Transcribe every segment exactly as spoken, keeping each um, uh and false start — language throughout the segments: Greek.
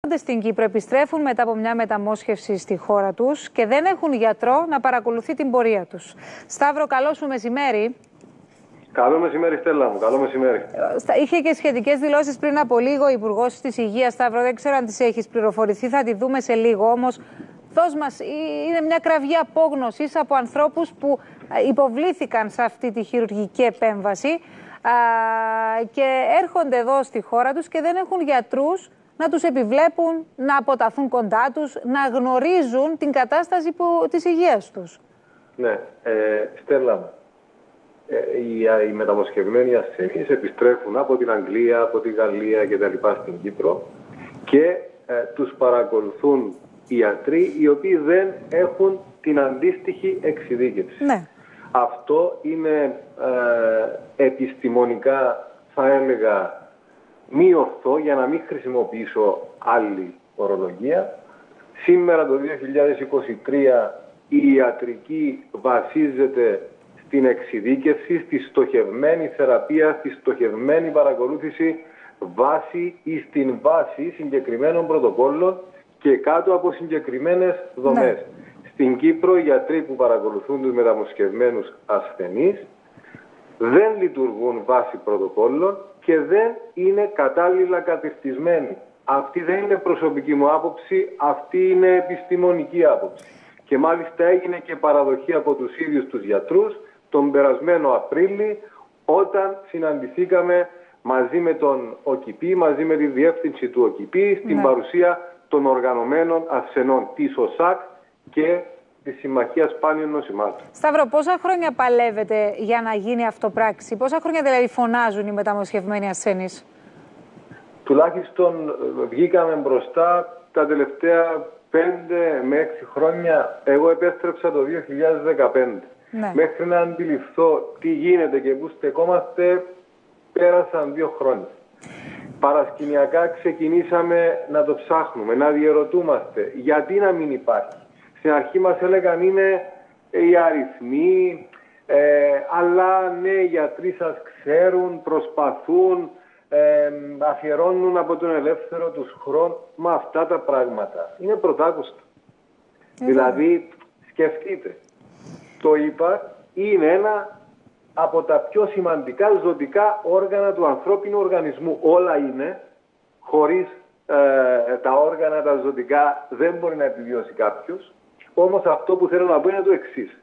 Στην Κύπρο επιστρέφουν μετά από μια μεταμόσχευση στη χώρα τους και δεν έχουν γιατρό να παρακολουθεί την πορεία τους. Σταύρο, καλό σου μεσημέρι. Καλό μεσημέρι, Στέλλα μου. Καλό μεσημέρι. Είχε και σχετικές δηλώσεις πριν από λίγο ο Υπουργός της Υγείας, Σταύρο. Δεν ξέρω αν τις έχεις πληροφορηθεί, θα τη δούμε σε λίγο. Όμως, δώσ' μας, είναι μια κραυγή απόγνωσης από ανθρώπους που υποβλήθηκαν σε αυτή τη χειρουργική επέμβαση και έρχονται εδώ στη χώρα τους και δεν έχουν γιατρούς να τους επιβλέπουν, να αποταθούν κοντά τους, να γνωρίζουν την κατάσταση που, της υγείας τους. Ναι, ε, Στέλλα μου, ε, οι, οι μεταμοσχευμένοι ασθενείς επιστρέφουν από την Αγγλία, από τη Γαλλία κτλ. Στην Κύπρο και ε, τους παρακολουθούν οι ιατροί οι οποίοι δεν έχουν την αντίστοιχη εξειδίκευση. Ναι. Αυτό είναι ε, επιστημονικά, θα έλεγα, μη ορθό, για να μην χρησιμοποιήσω άλλη ορολογία. Σήμερα το δύο χιλιάδες είκοσι τρία η ιατρική βασίζεται στην εξειδίκευση, στη στοχευμένη θεραπεία, στη στοχευμένη παρακολούθηση βάση ή στην βάση συγκεκριμένων πρωτοκόλλων και κάτω από συγκεκριμένες δομές. Ναι. Στην Κύπρο οι γιατροί που παρακολουθούν τους μεταμοσχευμένους ασθενείς δεν λειτουργούν βάσει πρωτοκόλλων και δεν είναι κατάλληλα κατηρτισμένοι. Αυτή δεν είναι προσωπική μου άποψη, αυτή είναι επιστημονική άποψη. Και μάλιστα έγινε και παραδοχή από τους ίδιους τους γιατρούς τον περασμένο Απρίλη, όταν συναντηθήκαμε μαζί με τον ΟΚΙΠΗ, μαζί με τη διεύθυνση του ΟΚΙΠΗ, στην ναι. παρουσία των οργανωμένων ασθενών της ΟΣΑΚ και τη Συμμαχία Σπάνιων Νοσημάτων. Σταύρο, πόσα χρόνια παλεύετε για να γίνει αυτό πράξη, πόσα χρόνια δηλαδή φωνάζουν οι μεταμοσχευμένοι ασθενείς? Τουλάχιστον βγήκαμε μπροστά τα τελευταία πέντε με έξι χρόνια. Εγώ επέστρεψα το δύο χιλιάδες δεκαπέντε. Ναι. Μέχρι να αντιληφθώ τι γίνεται και πού στεκόμαστε, πέρασαν δύο χρόνια. Παρασκηνιακά ξεκινήσαμε να το ψάχνουμε, να διερωτούμαστε γιατί να μην υπάρχει. Στην αρχή μας έλεγαν είναι οι αριθμοί, ε, αλλά ναι, οι γιατροί σας ξέρουν, προσπαθούν, ε, αφιερώνουν από τον ελεύθερο τους χρόνο. Μα αυτά τα πράγματα είναι πρωτάκουστα. Mm-hmm. Δηλαδή, σκεφτείτε, το είπα, είναι ένα από τα πιο σημαντικά ζωτικά όργανα του ανθρώπινου οργανισμού. Όλα είναι, χωρίς ε, τα όργανα, τα ζωτικά, δεν μπορεί να επιβιώσει κάποιος. Όμως αυτό που θέλω να πω είναι το εξής.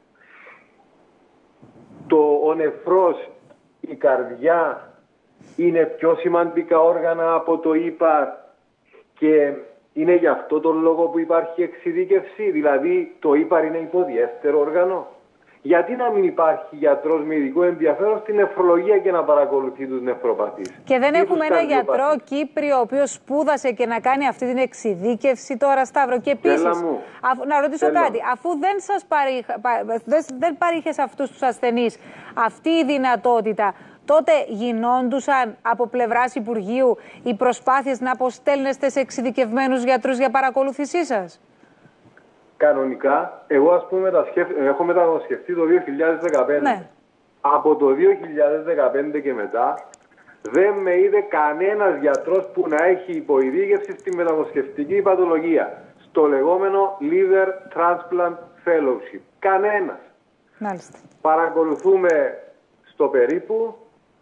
Το, ο νεφρός, η καρδιά είναι πιο σημαντικά όργανα από το ύπαρ και είναι γι' αυτό τον λόγο που υπάρχει εξειδίκευση. Δηλαδή το ύπαρ είναι υποδιέστερο όργανο. Γιατί να μην υπάρχει γιατρός με ειδικό ενδιαφέρον στην νεφρολογία και να παρακολουθεί τους νεφροπαθείς? Και δεν έχουμε ένα γιατρό Κύπριο ο οποίος σπούδασε και να κάνει αυτή την εξειδίκευση τώρα, Σταύρο? Και επίσης, αφού, να ρωτήσω Τέλα. κάτι, αφού δεν σας παρήχ, δεν, δεν παρήχε σε αυτούς τους ασθενείς αυτή η δυνατότητα, τότε γινόντουσαν από πλευράς Υπουργείου οι προσπάθειες να αποστέλνεστε σε εξειδικευμένους γιατρούς για παρακολούθησή σας? Κανονικά, εγώ ας πούμε έχω μεταμοσχευτεί το δύο χιλιάδες δεκαπέντε. Ναι. Από το δύο χιλιάδες δεκαπέντε και μετά δεν με είδε κανένας γιατρός που να έχει υποειδίκευση στη μεταμοσχευτική παθολογία, στο λεγόμενο Liver Transplant Fellowship. Κανένας. Μάλιστα. Παρακολουθούμε στο περίπου,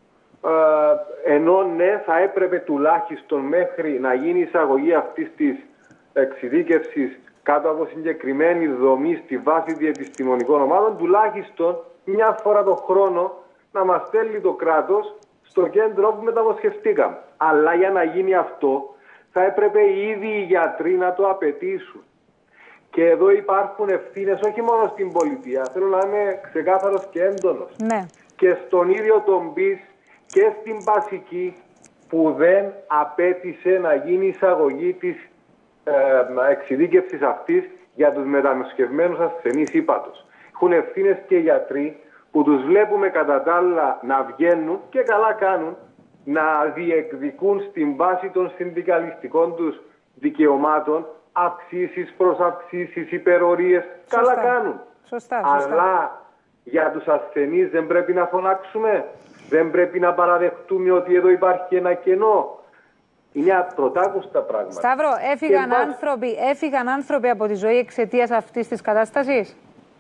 ε, ενώ ναι, θα έπρεπε τουλάχιστον μέχρι να γίνει εισαγωγή αυτής της εξειδίκευσης κάτω από συγκεκριμένη δομή στη βάση διεπιστημονικών ομάδων, τουλάχιστον μια φορά το χρόνο να μας στέλνει το κράτος στο κέντρο που μεταμοσχευτήκαμε. Αλλά για να γίνει αυτό θα έπρεπε οι ίδιοι οι γιατροί να το απαιτήσουν. Και εδώ υπάρχουν ευθύνες όχι μόνο στην πολιτεία, θέλω να είμαι ξεκάθαρος και έντονος. Ναι. Και στον ίδιο τον ΠΙΣ και στην βασική που δεν απέτησε να γίνει εισαγωγή της Ε, εξειδίκευσης αυτής για τους μεταμοσχευμένους ασθενείς ύπατος. Έχουν ευθύνες και γιατροί που τους βλέπουμε κατά τα άλλα να βγαίνουν και καλά κάνουν να διεκδικούν στην βάση των συνδικαλιστικών τους δικαιωμάτων αυξήσεις προς αυξήσεις, υπερορίες. Καλά κάνουν. Σωστά, σωστά. Αλλά για τους ασθενείς δεν πρέπει να φωνάξουμε, δεν πρέπει να παραδεχτούμε ότι εδώ υπάρχει ένα κενό. Είναι απρωτάκουστα πράγματα. Σταύρο, έφυγαν, και άνθρωποι, έφυγαν άνθρωποι από τη ζωή εξαιτίας αυτής της κατάστασης.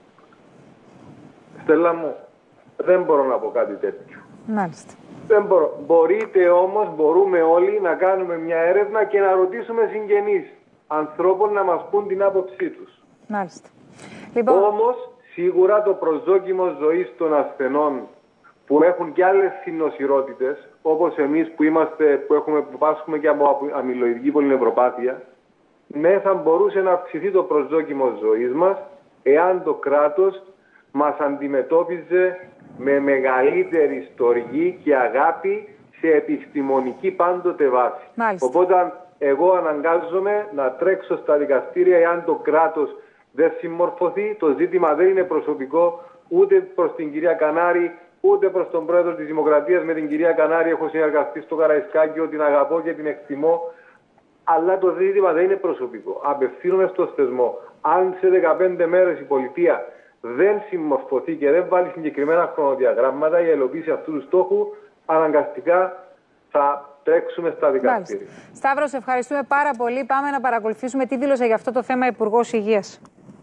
Στέλλα μου, δεν μπορώ να πω κάτι τέτοιο. Μάλιστα. Δεν μπορώ. Μπορείτε όμως, μπορούμε όλοι να κάνουμε μια έρευνα και να ρωτήσουμε συγγενείς ανθρώπων να μας πούν την άποψή τους. Μάλιστα. Λοιπόν... Όμως, σίγουρα το προσδόκιμο ζωής των ασθενών που έχουν και άλλες συνοσηρότητες, όπως εμείς που, είμαστε, που, έχουμε, που πάσχουμε και από αμυλοειδική πολυνευροπάθεια, ναι, θα μπορούσε να αυξηθεί το προσδόκιμο ζωής μας εάν το κράτος μας αντιμετώπιζε με μεγαλύτερη στοργή και αγάπη σε επιστημονική πάντοτε βάση. Μάλιστα. Οπότε εγώ αναγκάζομαι να τρέξω στα δικαστήρια εάν το κράτος δεν συμμορφωθεί. Το ζήτημα δεν είναι προσωπικό ούτε προς την κυρία Κανάρη, ούτε προς τον πρόεδρο της Δημοκρατίας. Με την κυρία Κανάρη έχω συνεργαστεί στο Καραϊσκάκιο, την αγαπώ και την εκτιμώ. Αλλά το ζήτημα δεν είναι προσωπικό. Απευθύνομαι στο θεσμό. Αν σε δεκαπέντε μέρες η πολιτεία δεν συμμορφωθεί και δεν βάλει συγκεκριμένα χρονοδιαγράμματα για υλοποίηση αυτού του στόχου, αναγκαστικά θα τρέξουμε στα δικαστήρια. Σταύρο, σε ευχαριστούμε πάρα πολύ. Πάμε να παρακολουθήσουμε τι δήλωσε για αυτό το θέμα Υπουργός Υγείας.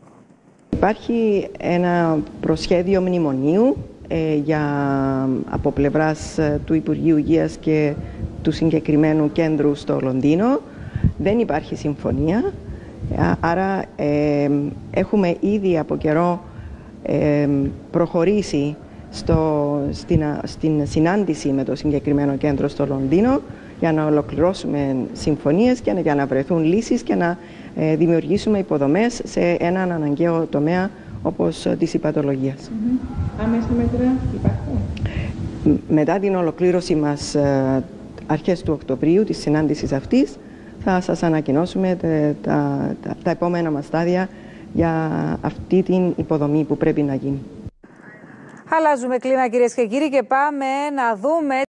Υπάρχει ένα προσχέδιο μνημονίου ε, για, από πλευράς ε, του Υπουργείου Υγείας και του συγκεκριμένου κέντρου στο Λονδίνο. Δεν υπάρχει συμφωνία, άρα ε, έχουμε ήδη από καιρό ε, προχωρήσει στο, στην, στην συνάντηση με το συγκεκριμένο κέντρο στο Λονδίνο για να ολοκληρώσουμε συμφωνίες και για να βρεθούν λύσεις και να ε, δημιουργήσουμε υποδομές σε έναν αναγκαίο τομέα όπως της υπατολογίας. Mm-hmm. Άμεσα μέτρα υπάρχουν? Μετά την ολοκλήρωση μας ε, αρχές του Οκτωβρίου, της συνάντησης αυτής, θα σας ανακοινώσουμε τα, τα, τα, τα επόμενα μας στάδια για αυτή την υποδομή που πρέπει να γίνει. Αλλάζουμε κλίμα, κυρίες και κύριοι, και πάμε να δούμε